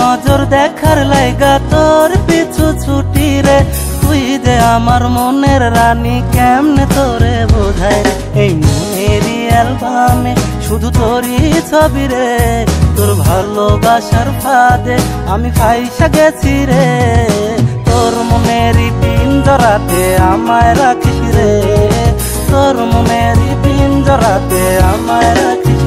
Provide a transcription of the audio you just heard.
নজর দেখার লাইগা তোর পিছু ছুটি রে। তুই যে আমার মনের রানী কেমনে তোরে বোঝাই রে। এই মনেরই অ্যালবামে শুধু তোরই ছবি রে। তোর ভালোবাসার ফাঁদে আমি ফাইসা গেছি রে। তোর মনেরই পিঞ্জরাতে আমায় রাখিস রে। তোর মনেরই পিঞ্জরাতে আমায় রাখিস।